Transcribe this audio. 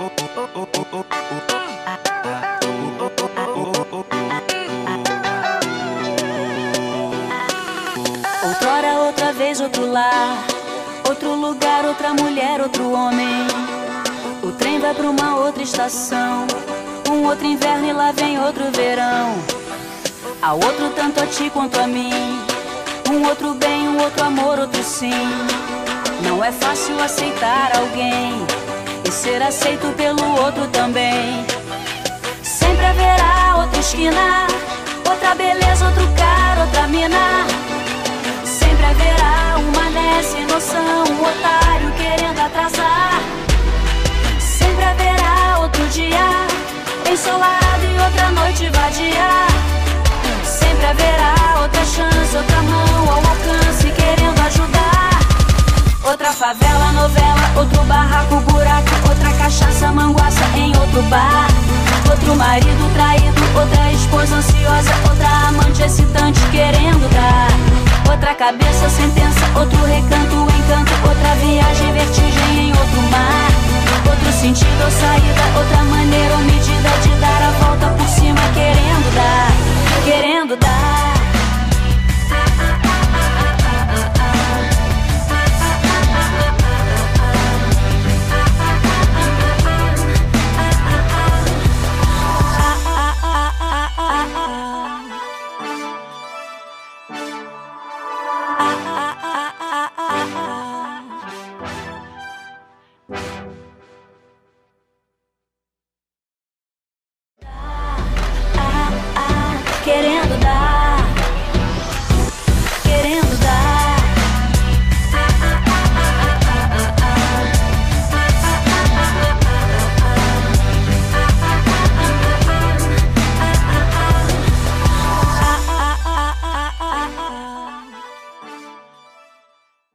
Outrora, outra vez, outro lar, outro lugar, outra mulher, outro homem. O trem vai pra uma outra estação, um outro inverno e lá vem outro verão. Há outro tanto a ti quanto a mim, um outro bem, um outro amor, outro sim. Não é fácil aceitar alguém e ser aceito pelo outro também. Sempre haverá outra esquina, outra beleza, outro cara, outra mina. Sempre haverá um mané sem noção, um otário querendo atrasar. Sempre haverá outro dia ensolarado e outra noite vadia. Sempre haverá outra chance, outra mão ao alcance querendo ajudar. Outra favela, novela, outro barraco, buraco, outra cachaça, manguaça em outro bar. Outro marido traído, outra esposa ansiosa, outra amante excitante querendo dar. Outra cabeça, sentença, outro recanto, encanto.